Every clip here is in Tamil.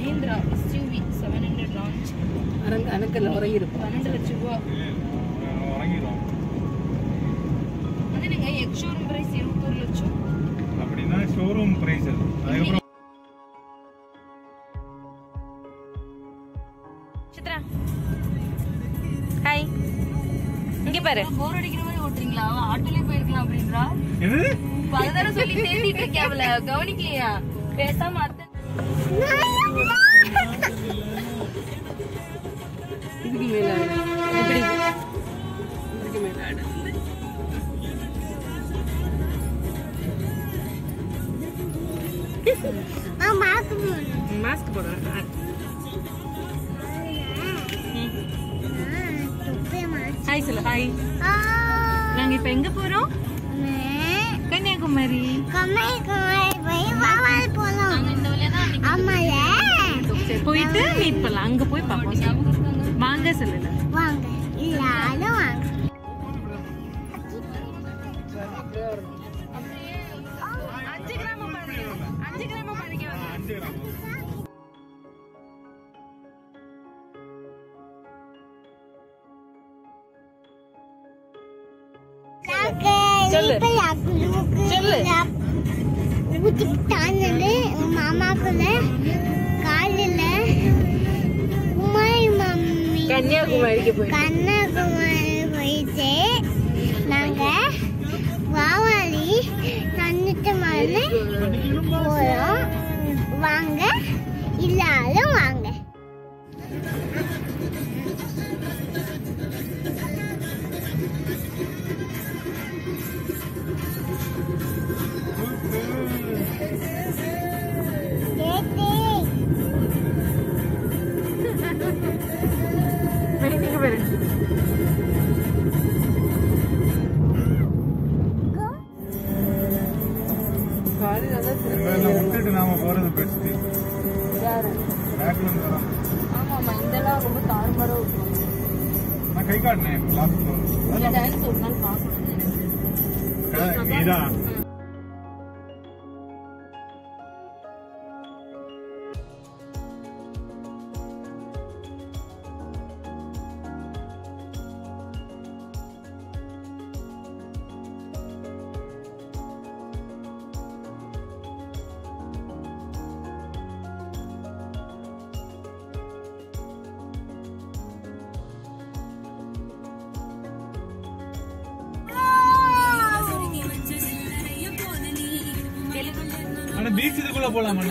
Mahindra SUV 700 launch. அனக்கல்ல உறங்கிருப்போம். 12 லட்சம் ரூபாய். உறங்கிரும். அது நீங்க எக்ஸ் ஷோரூம் பிரைஸ் 21 லட்சம். அப்படினா ஷோரூம் பிரைஸ் அது. அதுக்கு சித்ரா. ஹாய். இங்க பாரு. போர் அடிக்கிற மாதிரி ஓட்றீங்களா? ஆட்டோலயே போயிருக்கலாம் அப்படின்றா. என்னது? பலதர சொல்லி தேடிட்டு இருக்கேவல கவனிக்கலையா? பேசாம அத்தை. இதுக்கு மேல எப்படி? இதுக்கு மேல ஆடு. மாஸ்க் போடுறேன். ஹாய் சொல்லு. ஹாய். நாங்க இப்ப எங்க போறோம்? கன்னியாகுமரி. போயிட்டு மீட் பண்ணலாம். அங்க போய் பாப்போம். வாங்க சொல்லுங்க. வாங்க எல்லாரும் வாங்க. மாமாக்குள்ள காலையில கன்னியாகுமரிக்கு போய் கன்னியாகுமரி போயிட்டு நாங்க வாவாளி தண்ணிட்டு மாதிரி போறோம். வாங்க எல்லாரும் வாங்க. நாம போறது பெஸ்ட். ஆமாமா இதெல்லாம் ரொம்ப தாறுமாறா இருக்கும். நான் கை காட்டினேன் லாஸ்ட் டான்ஸ் ஒரு நாள் பார்க்கணும். இதான் பீச் இதுக்குள்ள போலாமா?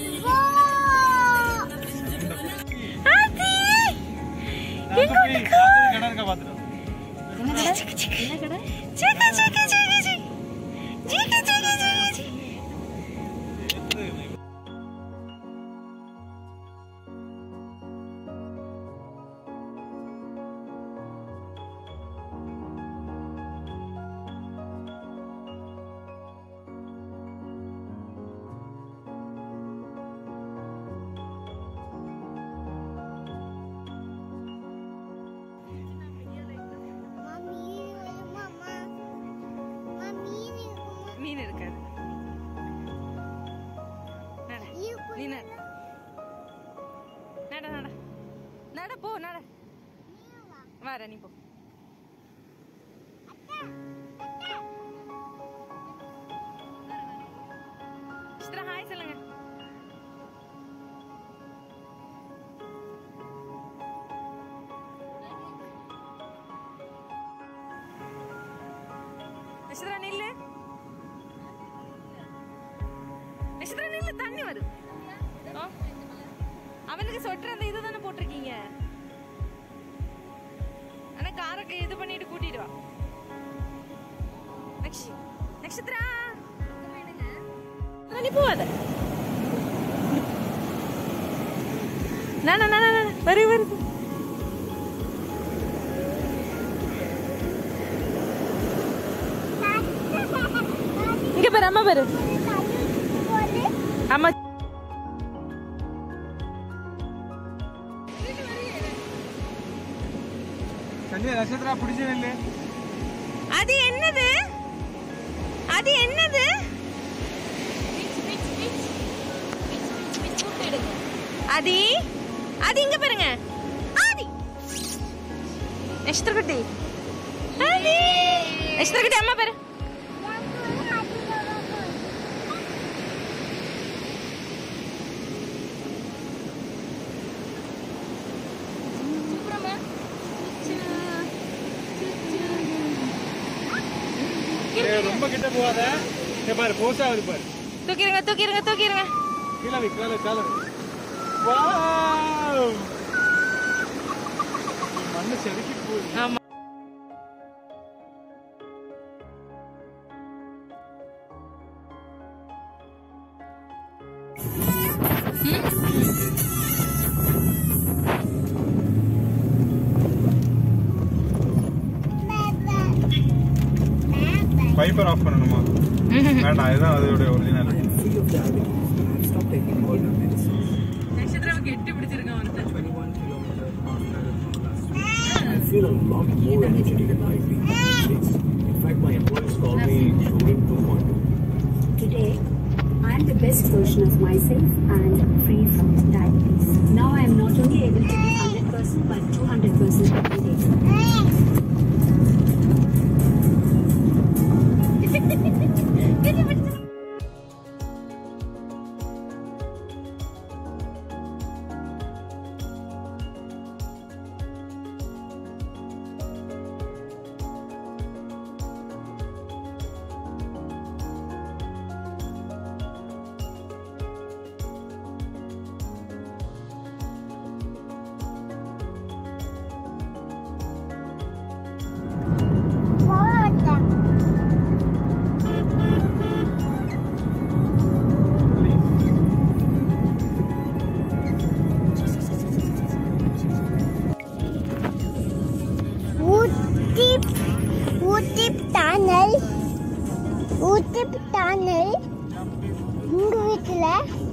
மீன் இருக்காது. நீ நட நட நட நட போ நட வர நீ போ. சித்ரா ஹாய் சொல்லுங்க. சித்ரா நில்லு. சித்ரா நில்லு. தண்ணி வருது. அவனுக்கு சொட்டர் அந்த இதுதானே போட்டிருக்கீங்க. ஆனா காரக்கு இது பண்ணிட்டு கூட்டிட்டு வா. நக்ஷத்ரா நீ போவாத. வரு வரு. இங்க பாரு அம்மா பாரு. அம்மா நட்சத்திரா பிடிச்சது. அது என்னது? அது என்னது? ஆதி ஆதி இங்க பாருங்க. ஆதி நட்சத்திர குட்டி. ஆதி நட்சத்திர குட்டி அம்மா பாரு. ரொம்ப கிட்ட போகாத. பாரு போசா இருக்கு பாரு. தூக்கிருங்க தூக்கிருங்க தூக்கிருங்க. கீழ வை கால கால. வாவ் மண்ணு செதுக்கி போகுது. ஆமா வைப்பர் ஆஃப் பண்ணணுமா? வேண்டாம், இதுதான் அதோட ஒரிஜினல். நட்சத்திரம் கெட்டி பிடிச்சிருக்கான் அவனுக்கு. I feel a lot more energetic and lively. In fact, my employees call me Shooting 2.2. Today, I am the best version of myself and free from diabetes. Now I am not only able to be 100% but 200% every day. Ooty tunnel உங்க வீட்டுல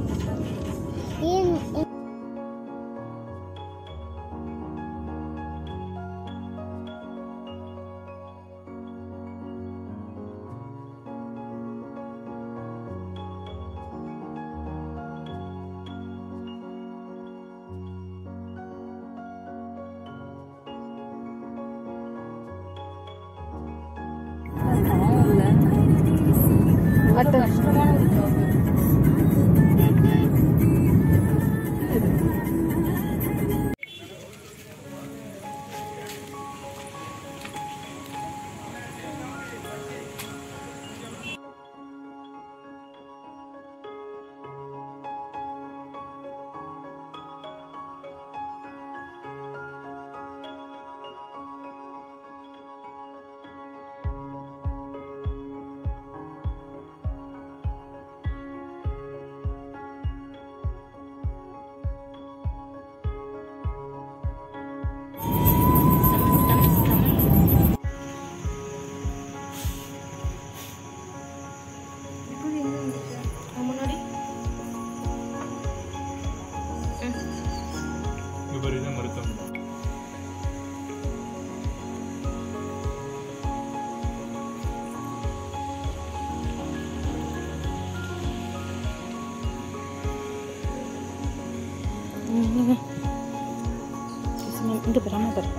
இங்க பெறாம பாரு.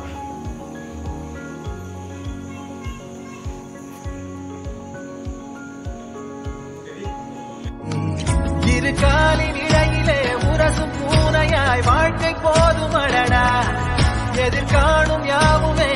இரு காலின் இடையிலே உரசும் பூனையாய் வாழ்க்கை போதுமடடா. எதிர்காணும் யாவுமே